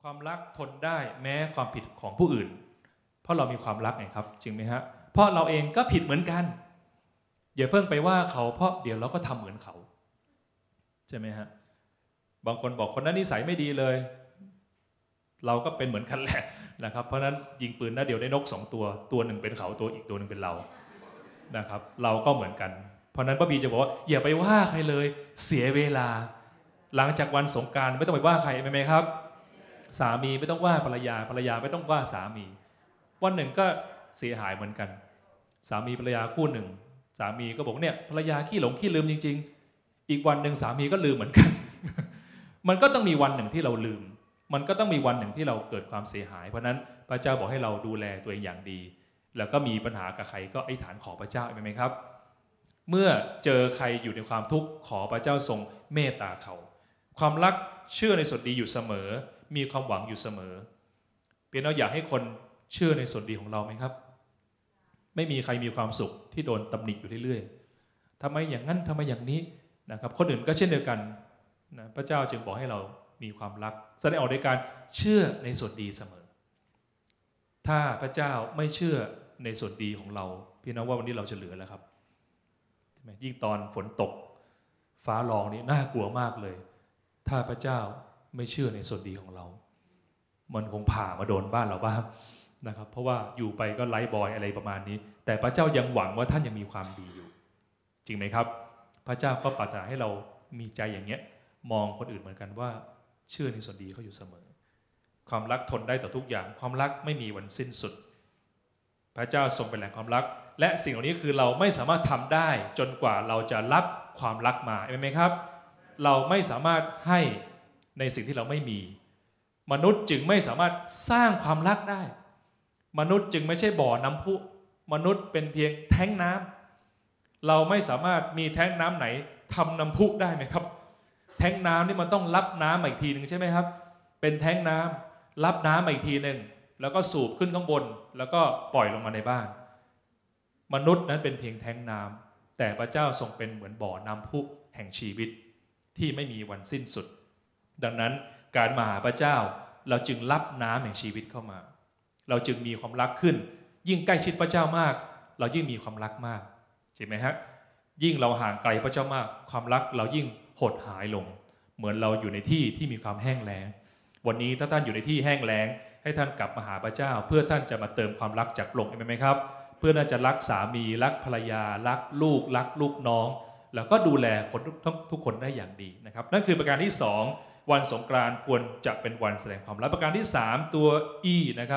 ความรักทนได้แม้ความผิดของผู้อื่นเพราะเรามีความรักไงครับจริงไหมฮะเพราะเราเองก็ผิดเหมือนกันอย่าเพิ่งไปว่าเขาเพราะเดี๋ยวเราก็ทำเหมือนเขาใช่ไหมฮะบางคนบอกคนนั้นนิสัยไม่ดีเลยเราก็เป็นเหมือนกันแหละนะครับเพราะนั้นยิงปืนนัดเดียวได้นก2 ตัวตัวหนึ่งเป็นเขาตัวอีกตัวหนึ่งเป็นเรานะครับเราก็เหมือนกันเพราะนั้นป้าบีจะบอกว่าอย่าไปว่าใครเลยเสียเวลาหลังจากวันสงกรานต์ไม่ต้องไปว่าใครไหมครับสามีไม่ต้องว่าภรรยาไม่ต้องว่าสามีวันหนึ่งก็เสียหายเหมือนกันสามีภรรยาคู่หนึ่งสามีก็บอกเนี่ยภรรยาขี้หลงขี้ลืมจริงๆอีกวันหนึ่งสามีก็ลืมเหมือนกัน มันก็ต้องมีวันหนึ่งที่เราลืมมันก็ต้องมีวันหนึ่งที่เราเกิดความเสียหายเพราะนั้นพระเจ้าบอกให้เราดูแลตัวเองอย่างดีแล้วก็มีปัญหากับใครก็อธิษฐานขอพระเจ้าใช่ไหมครับเมื่อเจอใครอยู่ในความทุกข์ขอพระเจ้าทรงเมตตาเขาความรักเชื่อในส่วนดีอยู่เสมอมีความหวังอยู่เสมอเพียงเราอยากให้คนเชื่อในส่วนดีของเราไหมครับไม่มีใครมีความสุขที่โดนตำหนิอยู่เรื่อยๆทำไมอย่างนั้นทำไมอย่างนี้นะครับคนอื่นก็เช่นเดียวกันนะพระเจ้าจึงบอกให้เรามีความรักแสดงออกในการเชื่อในส่วนดีเสมอถ้าพระเจ้าไม่เชื่อในส่วนดีของเราพี่น้องว่าวันนี้เราจะเหลือแล้วครับยิ่งตอนฝนตกฟ้าร้องนี่น่ากลัวมากเลยถ้าพระเจ้าไม่เชื่อในส่วนดีของเรามันคงผ่ามาโดนบ้านเราบ้างนะครับเพราะว่าอยู่ไปก็ไร้บอยอะไรประมาณนี้แต่พระเจ้ายังหวังว่าท่านยังมีความดีอยู่จริงไหมครับพระเจ้าก็ปรารถนาให้เรามีใจอย่างเงี้ยมองคนอื่นเหมือนกันว่าเชื่อในส่วนดีเขาอยู่เสมอความรักทนได้ต่อทุกอย่างความรักไม่มีวันสิ้นสุดพระเจ้าทรงเป็นแหล่งความรักและสิ่งเหล่านี้คือเราไม่สามารถทำได้จนกว่าเราจะรับความรักมาใช่ไหมครับเราไม่สามารถให้ในสิ่งที่เราไม่มีมนุษย์จึงไม่สามารถสร้างความรักได้มนุษย์จึงไม่ใช่บ่อน้ำพุมนุษย์เป็นเพียงแท้งน้ำเราไม่สามารถมีแท้งน้ำไหนทำน้ำพุได้ไหมครับแท้งน้ำนี่มันต้องรับน้ำมาอีกทีหนึ่งใช่ไหมครับเป็นแท้งน้ำรับน้ำมาอีกทีหนึ่งแล้วก็สูบขึ้นข้างบนแล้วก็ปล่อยลงมาในบ้านมนุษย์นั้นเป็นเพียงแท้งน้ำแต่พระเจ้าทรงเป็นเหมือนบ่อน้ำพุแห่งชีวิตที่ไม่มีวันสิ้นสุดดังนั้นการมาหาพระเจ้าเราจึงรับน้ำแห่งชีวิตเข้ามาเราจึงมีความรักขึ้นยิ่งใกล้ชิดพระเจ้ามากเรายิ่งมีความรักมากใช่ไหมฮะยิ่งเราห่างไกลพระเจ้ามากความรักเรายิ่งหดหายลงเหมือนเราอยู่ในที่ที่มีความแห้งแล้งวันนี้ถ้าท่านอยู่ในที่แห้งแล้งให้ท่านกลับมาหาพระเจ้าเพื่อท่านจะมาเติมความรักจากพระองค์ใช่ไหมครับเพื่อท่านจะรักสามีรักภรรยารักลูกน้องแล้วก็ดูแลคนทุกคนได้อย่างดีนะครับนั่นคือประการที่2วันสงกรานต์ควรจะเป็นวันแสดงความรักประการที่3ตัว E นะครับ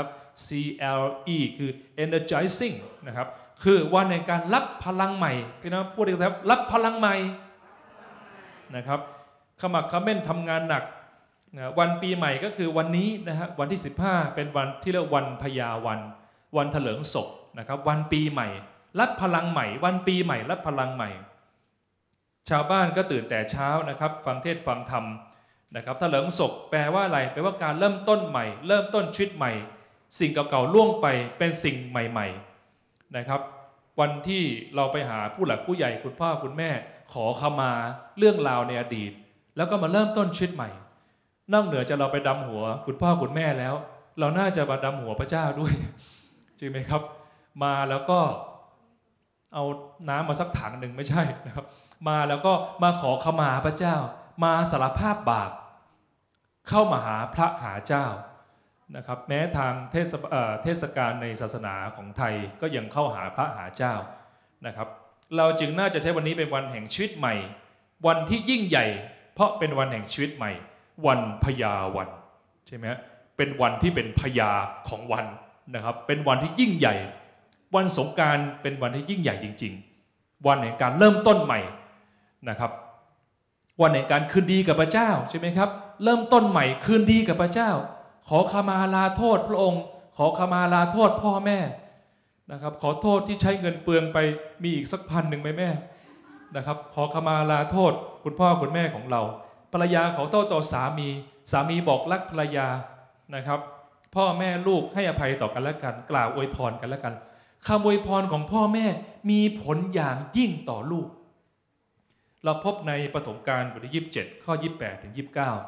CLE คือ energizing นะครับคือวันในการรับพลังใหม่พี่น้องพูดอีกครับรับพลังใหม่นะครับขมักเขม้นทำงานหนักนะวันปีใหม่ก็คือวันนี้นะฮะวันที่15เป็นวันที่เรียกวันพญาวันเถลิงศพนะครับวันปีใหม่รับพลังใหม่วันปีใหม่รับพลังใหม่ชาวบ้านก็ตื่นแต่เช้านะครับฟังเทศน์ฟังธรรมนะครับเถลิงศพแปลว่าอะไรแปลว่าการเริ่มต้นใหม่เริ่มต้นชีวิตใหม่สิ่งเก่าๆล่วงไปเป็นสิ่งใหม่ๆนะครับวันที่เราไปหาผู้หลักผู้ใหญ่คุณพ่อคุณแม่ขอขมาเรื่องราวในอดีตแล้วก็มาเริ่มต้นชีวิตใหม่นอกเหนือจากเราไปดำหัวคุณพ่อคุณแม่แล้วเราน่าจะมาดำหัวพระเจ้าด้วยจริงไหมครับมาแล้วก็เอาน้ำมาสักถังหนึ่งไม่ใช่นะครับมาแล้วก็มาขอขมาพระเจ้ามาสารภาพบาปเข้ามาหาพระหาเจ้านะครับแม้ทางเทศกาลในศาสนาของไทยก็ยังเข้าหาพระหาเจ้านะครับเราจึงน่าจะใช้วันนี้เป็นวันแห่งชีวิตใหม่วันที่ยิ่งใหญ่เพราะเป็นวันแห่งชีวิตใหม่วันพญาวันใช่ไหมเป็นวันที่เป็นพญาของวันนะครับเป็นวันที่ยิ่งใหญ่วันสงกรานต์เป็นวันที่ยิ่งใหญ่จริงๆวันแห่งการเริ่มต้นใหม่นะครับวันแห่งการคืนดีกับพระเจ้าใช่ไหมครับเริ่มต้นใหม่คืนดีกับพระเจ้าขอขมาลาโทษพระองค์ขอขมาลาโทษพ่อแม่นะครับขอโทษที่ใช้เงินเปลืองไปมีอีกสัก1,000ไหมแม่นะครับขอขมาลาโทษคุณพ่อคุณแม่ของเราภรรยาขอโทษต่อสามีบอกรักภรรยานะครับพ่อแม่ลูกให้อภัยต่อกันและกันกล่าวอวยพรกันและกันคำอวยพรของพ่อแม่มีผลอย่างยิ่งต่อลูกเราพบในปฐมกาลบทที่27ข้อ28ถึง29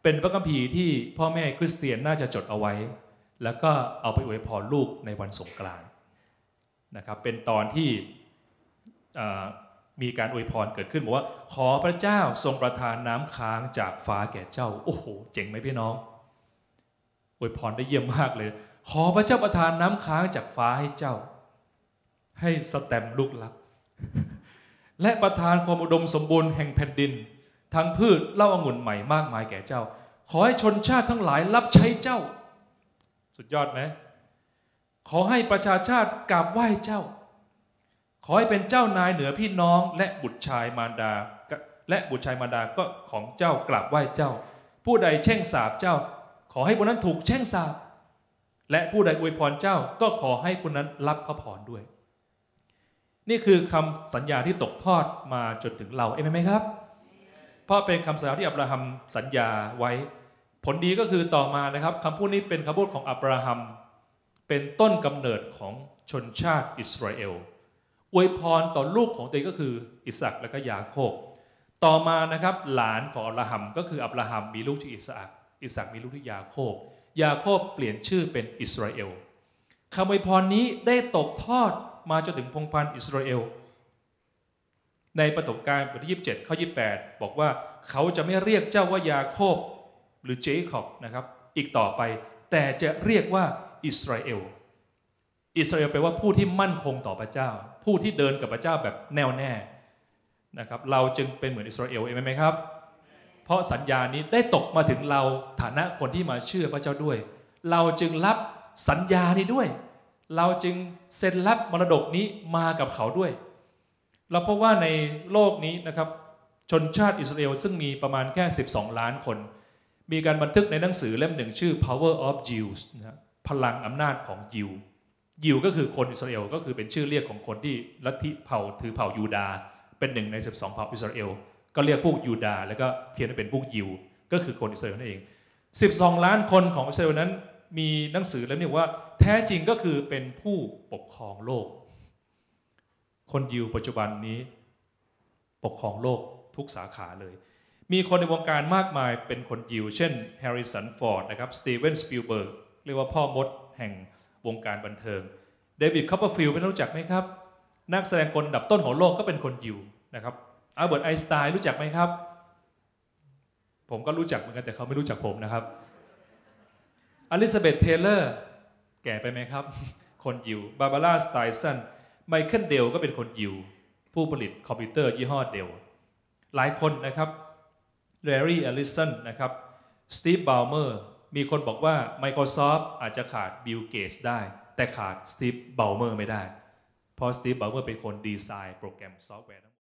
เป็นพระคัมภีร์ที่พ่อแม่คริสเตียนน่าจะจดเอาไว้แล้วก็เอาไปอวยพรลูกในวันสงกรานต์นะครับเป็นตอนที่มีการอวยพรเกิดขึ้นบอกว่าขอพระเจ้าทรงประทานน้ำค้างจากฟ้าแก่เจ้าโอ้โหเจ๋งไหมพี่น้องอวยพรได้เยี่ยมมากเลยขอพระเจ้าประทานน้ำค้างจากฟ้าให้เจ้าให้สแตมลูกลักและประทานความอุดมสมบูรณ์แห่งแผ่นดินทั้งพืชเหล้าองุ่นใหม่มากมายแก่เจ้าขอให้ชนชาติทั้งหลายรับใช้เจ้าสุดยอดไหมขอให้ประชาชาติกราบไหว้เจ้าขอให้เป็นเจ้านายเหนือพี่น้องและบุตรชายมารดาก็ของเจ้ากราบไหว้เจ้าผู้ใดแช่งสาปเจ้าขอให้ผู้นั้นถูกแช่งสาปและผู้ใดอวยพรเจ้าก็ขอให้ผู้นั้นรับพระพรด้วยนี่คือคำสัญญาที่ตกทอดมาจนถึงเราเอเมนไหมครับเพราะเป็นคำสัญญาที่อับราฮัมสัญญาไว้ผลดีก็คือต่อมานะครับคำพูดนี้เป็นคำพูดของอับราฮัมเป็นต้นกำเนิดของชนชาติอิสราเอลอวยพรต่อลูกของตัวเองก็คืออิสอัคและก็ยาโคบต่อมานะครับหลานของอับราฮัมก็คืออับราฮัมมีลูกที่อิสอัคมีลูกที่ยาโคบเปลี่ยนชื่อเป็นอิสราเอลคำอวยพรนี้ได้ตกทอดมาจนถึงพงศ์พันธุ์อิสราเอลในปฐมกาลบทที่27ข้อ28บอกว่าเขาจะไม่เรียกเจ้าว่ายาโคบหรือเจคอบนะครับอีกต่อไปแต่จะเรียกว่าอิสราเอลแปลว่าผู้ที่มั่นคงต่อพระเจ้าผู้ที่เดินกับพระเจ้าแบบแน่วแน่นะครับเราจึงเป็นเหมือนอิสราเอลเองไหมครับเพราะสัญญานี้ได้ตกมาถึงเราฐานะคนที่มาเชื่อพระเจ้าด้วยเราจึงรับสัญญานี้ด้วยเราจึงเซ็นรับมรดกนี้มากับเขาด้วยเราพบว่าในโลกนี้นะครับชนชาติอิสราเอลซึ่งมีประมาณแค่12ล้านคนมีการบันทึกในหนังสือเล่มหนึ่งชื่อ Power of Jews นะพลังอำนาจของยิวก็คือคนอิสราเอลก็คือเป็นชื่อเรียกของคนที่ลัทธิเผ่าถือเผ่ายูดาห์เป็นหนึ่งใน12เผ่าอิสราเอลก็เรียกพวกยูดาห์แล้วก็เพียงแต่เป็นพวกยิวก็คือคนอิสราเอลนั่นเอง12ล้านคนของอิสราเอลนั้นมีหนังสือเล่มนี้ว่าแท้จริงก็คือเป็นผู้ปกครองโลกคนยิวปัจจุบันนี้ปกครองโลกทุกสาขาเลยมีคนในวงการมากมายเป็นคนยิวเช่นแฮร์ริสันฟอร์ดนะครับสตีเวนสปิลเบิร์กเรียกว่าพ่อมดแห่งวงการบันเทิงเดวิดคอปเปอร์ฟิลด์ไม่รู้จักไหมครับนักแสดงคนอันดับต้นของโลกก็เป็นคนยิวนะครับอัลเบิร์ตไอน์สไตน์รู้จักไหมครับผมก็รู้จักเหมือนกันแต่เขาไม่รู้จักผมนะครับอลิซาเบธเทเลอร์แก่ไปไหมครับคนยิวบาร์บาร่าสไตสันไมเคิลเดลก็เป็นคนยิวผู้ผลิตคอมพิวเตอร์ยี่ห้อเดลหลายคนนะครับแลรี่แอลลิสันนะครับสตีฟบาวเมอร์มีคนบอกว่า Microsoft อาจจะขาดบิลเกตส์ได้แต่ขาดสตีฟบาวเมอร์ไม่ได้เพราะสตีฟบาวเมอร์เป็นคนดีไซน์โปรแกรมซอฟต์แวร์